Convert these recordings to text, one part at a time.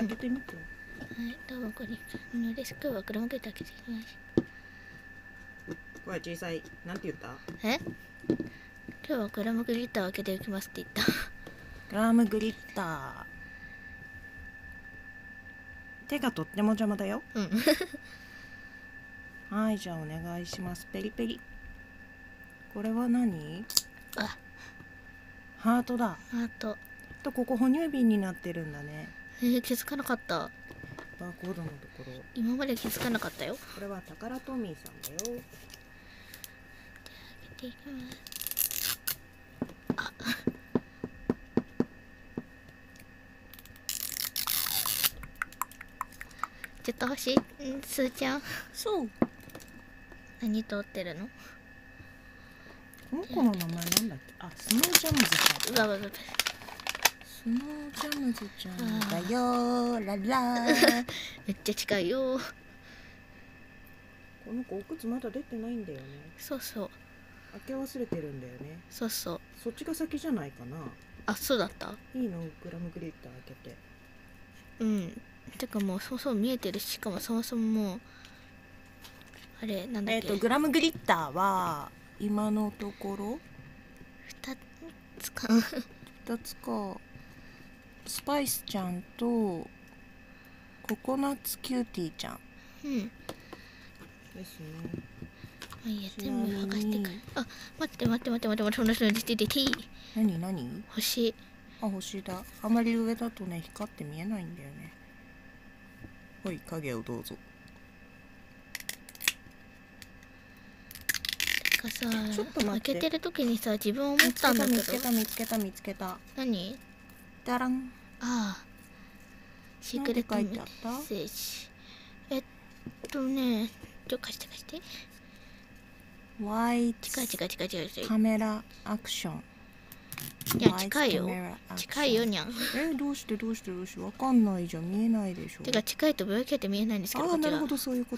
開けてみて。 はい、どうもこんにちは。です。今日はグラムゲート開けていきます。 声小さい。なんて言った？ 今日はグラムグリッターを開けていきますって言った。 グラムグリッター。手がとっても邪魔だよ。はい、じゃあお願いします。ペリペリ。これは何？ あ、 ハートだ。 ハート。 ここ哺乳瓶になってるんだね。 気づかなかった。 バーコードのところ。 今まで気づかなかったよ。 これはタカラトミーさんだよ。 開けていきます。あ。ちょっと欲しい？すーちゃん。 そう。 何通ってるの？ この子の名前なんだっけ？あ、スノージャムズちゃん。 うわ。 スノージャムズちゃんだよー、ララー。 めっちゃ近いよ。 この子お靴まだ出てないんだよね。 そうそう。 開け忘れてるんだよね。 そうそう。 そっちが先じゃないかな。 あ、そうだった？ いいの？グラムグリッター開けて。 うん。てかもうそもそも見えてるし、しかもそもそももうあれなんだっけ？ グラムグリッターは今のところ 2つか 2つか。スパイスちゃんとココナッツキューティーちゃんですね。 まあいいや、全部剥がしていく。あ、待って、 何？ 星。 あ、星だ。あまり上だとね、光って見えないんだよね。はい、影をどうぞ。 てかさ、 ちょっと待って、 開けてる時にさ、自分思ったんだけど。 見つけた。 何？ ダラン。 ああ、シークレットメッセージ。ちょっと貸して。 ワイ近い。 カメラアクション。 いや、近いよにゃん。 どうしてわかんないじゃん。見えないでしょ。 てか近いとぼやけて見えないんですけど。 ああ、なるほど、そういうこと。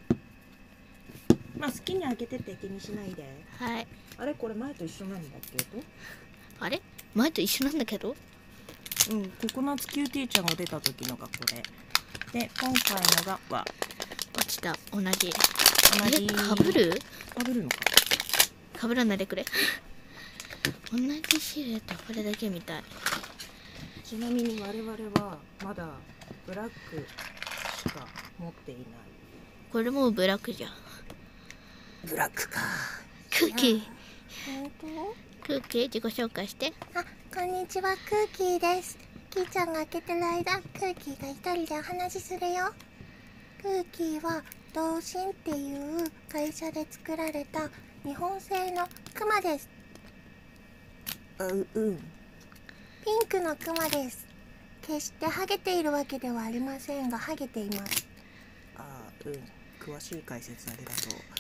まあ好きに開けてって気にしないで。 はい。 あれ、これ前と一緒なんだっけ？ あれ？前と一緒なんだけど？ うん、ココナッツキューティーちゃんが出た時のがこれで、今回のが落ちた。同じ。 かぶるのか。 かぶらないでくれ。同じシルエット、これだけみたい。 ちなみに我々はまだブラックしか持っていない。 これもブラックじゃん。 ブラックか。 空気。 本当？ 空気、自己紹介して。 あ、こんにちは、クーキーです。キーちゃんが開けてる間、クーキーが一人でお話しするよ。クーキーは同心っていう会社で作られた日本製のクマです。 ピンクのクマです。決してハゲているわけではありませんが、ハゲています。 詳しい解説ありが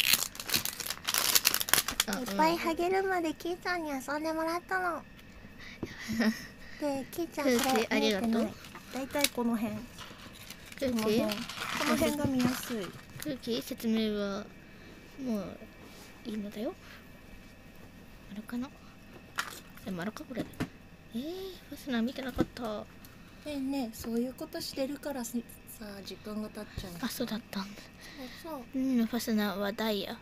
とう。 いっぱいハゲるまでキーちゃんに遊んでもらったの。で、キーちゃんこれありがとう。 だいたいこの辺。 空気？ この辺が見やすい。 空気説明はもういいのだよ。丸かな？丸かこれ。ファスナー見てなかった。 ねえ、そういうことしてるからさ、時間が経っちゃう。 あ、そうだったんだ。 そう。 ファスナーはダイヤ。 フ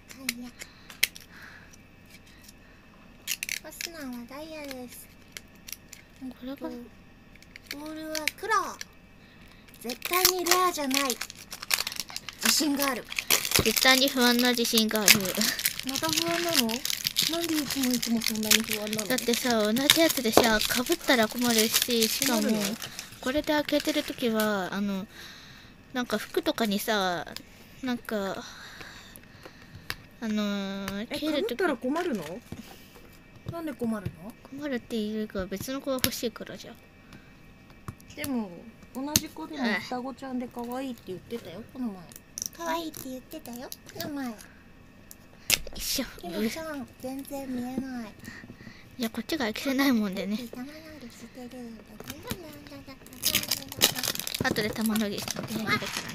ァスナーはダイヤです。 これがボールは黒。絶対にレアじゃない。自信がある。 絶対に不安な自信がある。 また不安なの？なんでいつもそんなに不安なの？ だってさ、同じやつでさ、かぶったら困るし、しかもこれで開けてるときはなんか服とかにさ、なんかかぶったら困るの？なんで困るの？ 困るっていうか、別の子が欲しいからじゃ。 でも同じ子でも双子ちゃんで可愛いって言ってたよ、この前。 可愛いって言ってたよ、この前。 一緒。 キムちゃん、全然見えない。 いや、こっちが開けてないもんでね。後で玉乗りしてやるからね。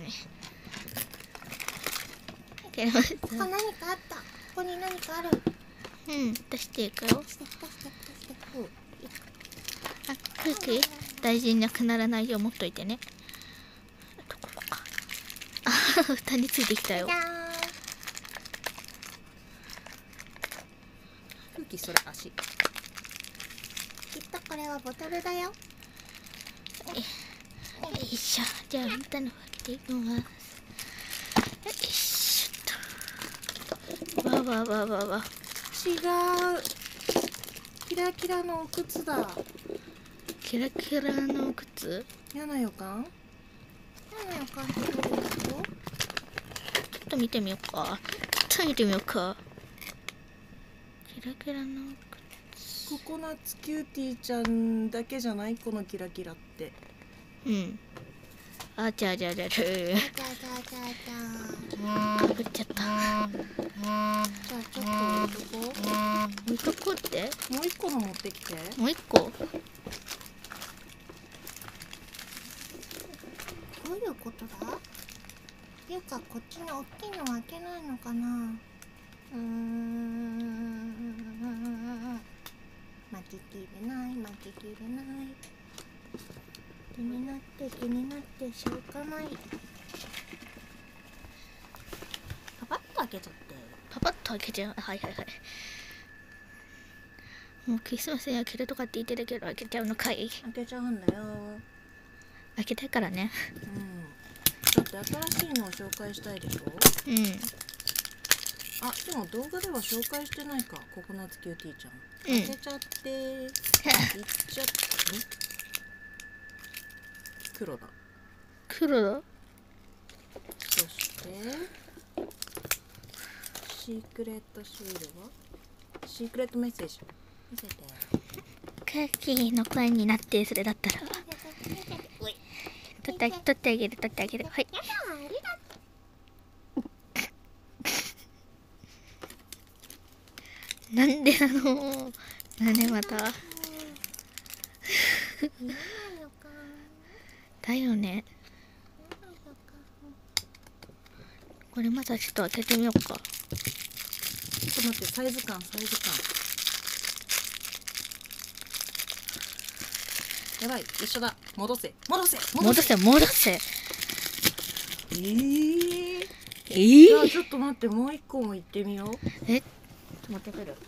何かあった。ここに何かある。 出していくよ。空気大事になくならないよう持っといてね。あとここか。あ、蓋についてきたよ。 じゃーん。 空気それ足。 きっとこれはボトルだよ。 よいしょ。じゃあ蓋の方開けていきます。よいしょっと。わわわわわ。 違う。キラキラのお靴だ。 キラキラの靴。 嫌な予感。 何の感じどういうこと？ ちょっと見てみようか。ちょっと見てみようか。キラキラのココナッツキューティーちゃんだけじゃない？このキラキラって。 うん。あちゃじゃじゃじゃ。 じゃじゃじゃじゃかぶっちゃった。 じゃあちょっと置いとこ置いとこうって。 もう一個の持ってきて。 もう一個。 う。どういうことだ？っていうかこっちの大きいの開けないのかな。巻ききれない巻ききれない。気になってしょうがない。パパッと開けちゃって。 パパッと開けちゃう。はいはいはい。もうクリスマスに開けるとかって言ってたけど開けちゃうのかい。 開けちゃうんだよ。 開けたいからね。 うん。だって新しいのを紹介したいでしょ。 うん。 あ、でも動画では紹介してないか。ココナッツキューティーちゃん。 うん開けちゃって。いっちゃって。黒だ。 黒だ。 そしてシークレットシールはシークレットメッセージ見せて。 クッキーの声になって、それだったら取ってあげる。はい。 やだありがなんでなの。なんでまた。 とう。嫌な予感。 だよね。 嫌な予感。 これまたちょっと開けてみようか。 ちょっと待って、サイズ感。やばい、一緒だ。戻せ。 戻せ。 じゃあちょっと待って、もう一個も行ってみよう。 え、 持ってくる。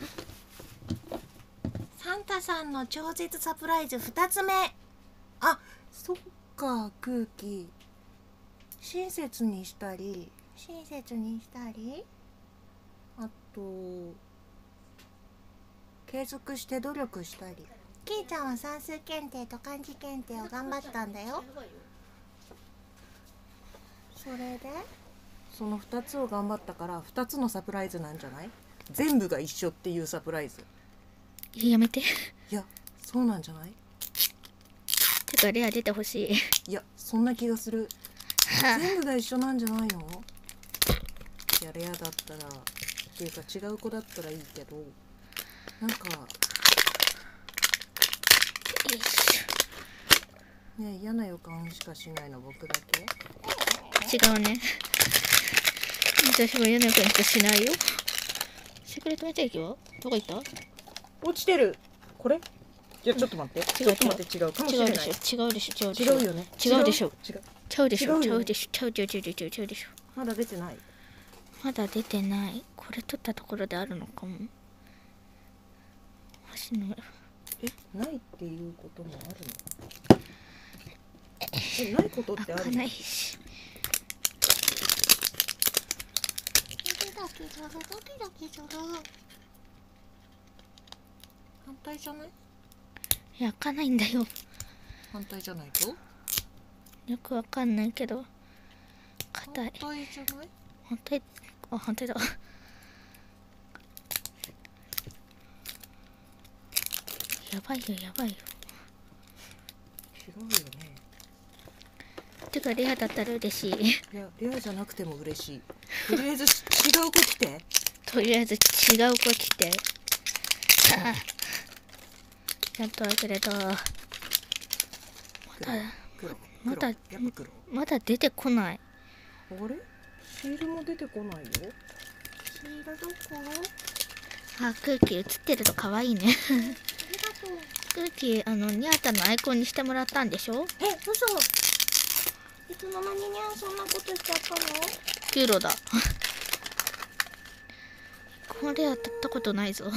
サンタさんの超絶サプライズ2つ目。 あ、そっか、空気親切にしたり、あと継続して努力したり。 キーちゃんは算数検定と漢字検定を頑張ったんだよ。 それでその2つを頑張ったから2つのサプライズなんじゃない？全部が一緒っていうサプライズ。 やめて。 いや、そうなんじゃない？ てかレア出てほしい。 いや、そんな気がする。全部が一緒なんじゃないの？いや、レアだったらっていうか違う子だったらいいけど、なんかね、嫌な予感しかしないの僕だけ？ 違うね。私も嫌な予感しかしないよ。シークレットメッセージはどこ行った？ 落ちてる。これ？いや、ちょっと待って。 違うちょっと待って、違うかもしれない。 違うでしょ。 違うよね。 違うでしょ。 違う。 ちゃうでしょ。 違うよねちゃうでしょ。 まだ出てない。 まだ出てない。これ取ったところであるのかも。箸の。 ないっていうこともあるの？ないことってあるの？ 開かないし。 ドキドキする。 反対じゃない？ いや、開かないんだよ。 反対じゃないと？ よくわかんないけど。硬い。 反対じゃない？ 反対。あ、反対だ。やばいよ。 違うよね。 てかレアだったら嬉しい。 いや、レアじゃなくても嬉しい。とりあえず違う子来て。 とりあえず違う子来て。ああ、やっと開けれた。まだやっぱ黒。 まだ出てこない。 あれ？シールも出てこないよ。 シールどこ？ あ、空気映ってると可愛いね。 ありがとう。 クッキーニャータのアイコンにしてもらったんでしょ。 え、嘘。いつの間ににゃんそんなことしちゃったの？ キューロだ。これ当たったことないぞ。よ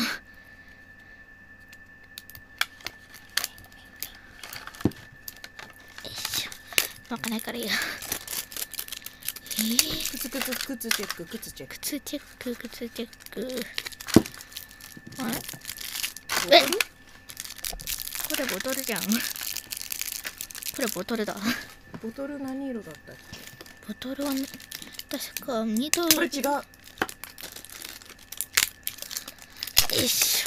いしょ。わかんないからいいや。 靴チェック、靴チェック。 靴チェック、靴チェック。あれ？え？これボトルじゃん。これボトルだ。 ボトル何色だったっボトルはね、確か緑。 け？これ違う。 よいしょ。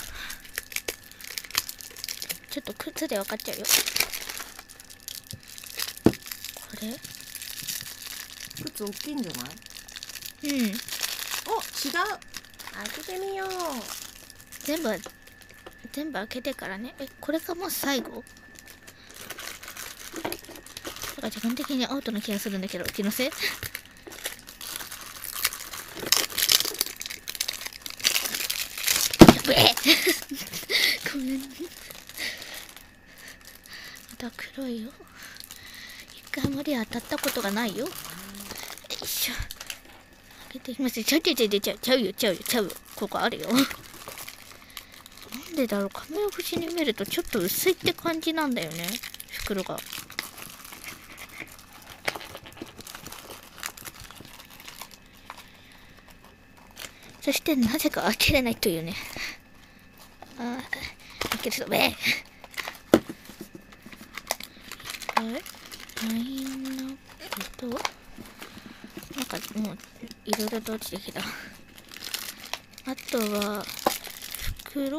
ちょっと靴で分かっちゃうよ。これ？ 靴大きいんじゃない？ うん。 お、違う。 開けてみよう。 全部開けてからね。これがもう最後？だから自分的にアウトな気がするんだけど、気のせい？やべえごめんね。また黒いよ。一回もり当たったことがないよ。よいしょ。開けてみます。ちゃうよ。ここあるよ。なんでだろう、画面越しに見るとちょっと薄いって感じなんだよね、袋が。そしてなぜか開けれないというね。開けるぞ、ラインナップと、なんかもういろいろと落ちてきた。あとは袋？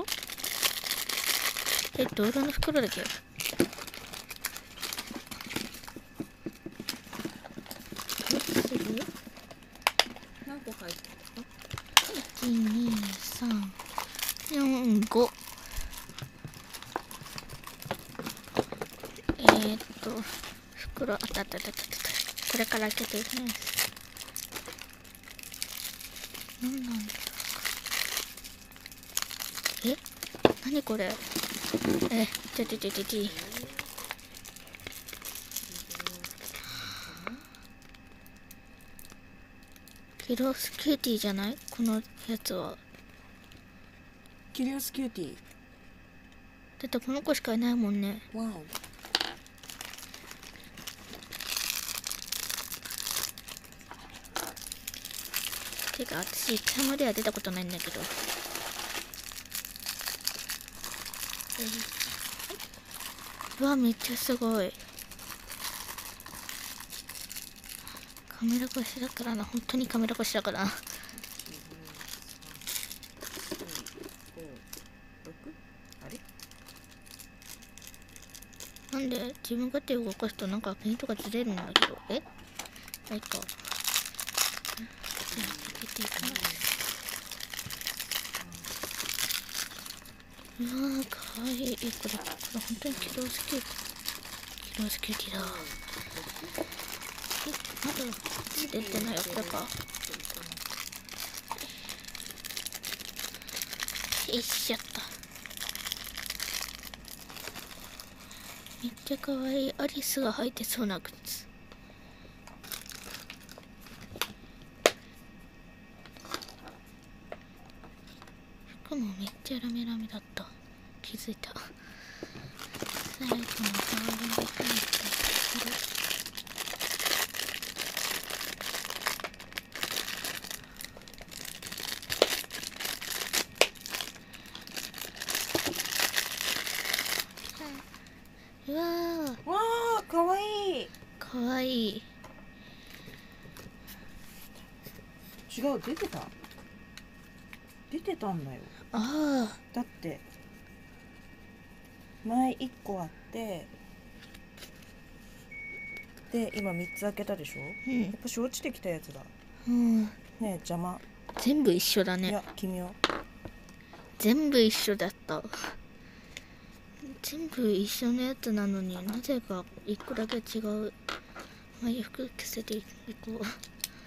どう色の袋だっけ？ 何個入ってた？ 1、2、3、4、5。袋、あった。これから開けていきます。何なんだろう。何これ。キロスキューティーじゃない？このやつは。 キュリオスキューティー。 だってこの子しかいないもんね。 わお。 てか私一回までは出たことないんだけど。うわ、めっちゃすごい。カメラ越しだからな、本当にカメラ越しだからな。なんで自分が手を動かすとなんかペンとかずれるんだけど。はいか。うわー、かわいい。これ本当にキロスキューティーだ。まだ出てないよ、これか。よいしょっと。めっちゃかわいい。アリスが履いてそうな靴。服もめっちゃラメラメだった。気づいた。最後のボールに入ったところ。うわー、 わあ、かわいい。 かわいい。 違う、出てたんだよ。 あだって前1個あって、で今3つ開けたでしょ。やっぱし落ちてきたやつだね。え、邪魔。 全部一緒だね。 いや、奇妙。 全部一緒だった。全部一緒のやつなのになぜか1個だけ違う。まあ、服着せていこう。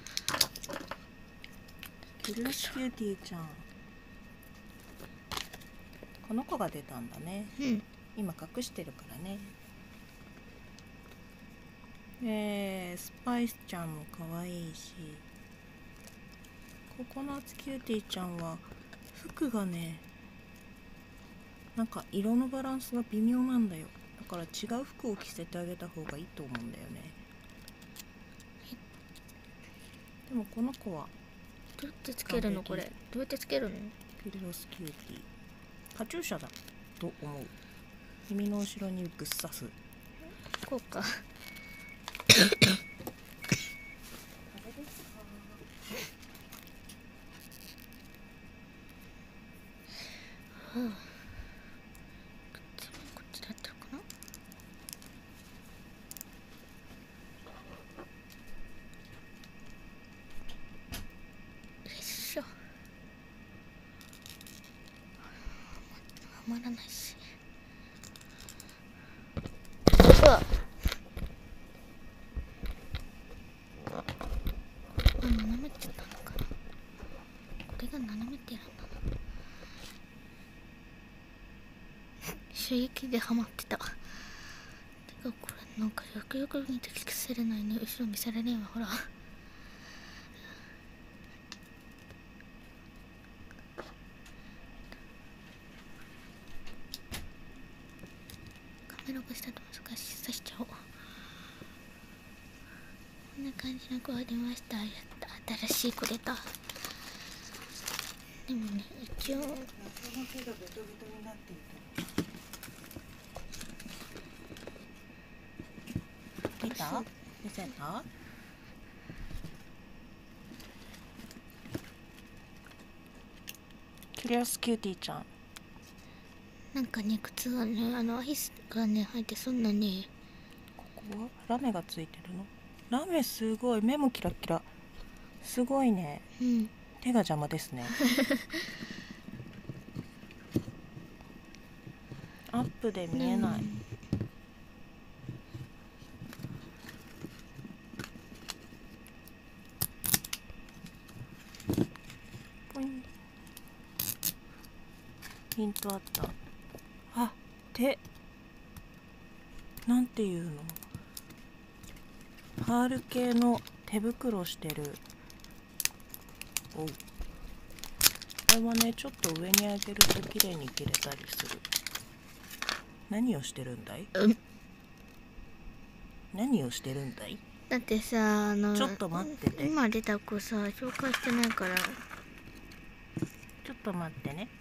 キルスキューティーちゃん、この子が出たんだね。 今隠してるからね。スパイスちゃんも可愛いし、ココナッツキューティーちゃんは服がね、なんか色のバランスが微妙なんだよ。だから違う服を着せてあげた方がいいと思うんだよね。でもこの子はどうやってつけるのこれ？どうやってつけるの？ キュリオスキューティー。カチューシャだと思う。耳の後ろにぶっ刺す。 こうか。こっちだったのかな。よいしょ。はまらないし。うわっ、斜めってたのかな。これが斜めってなんだな。射撃でハマってた。てかこれなんかよくよく見て聞かせれないね。後ろ見せられねえわ、ほら。カメラ越しだと難しい。さしちゃおう。こんな感じの子が出ました。やった。新しい子出た。でもね、一応夏の手がベトベトになっていた。見た？見せた？キュリオスキューティーちゃん。 なんかね、靴がね、アイスがね入ってそんなね。 ここはラメがついてるの？ラメすごい。目もキラキラ。すごいね。 うん。 手が邪魔ですね。アップで見えない。ポイン。ヒントあった。あ、手。なんていうの？パール系の手袋してる。おう。これはね、ちょっと上に上げると綺麗に切れたりする。何をしてるんだい？何をしてるんだい？ だってさ、 ちょっと待ってて。 今出た子さ、紹介してないから。 ちょっと待ってね。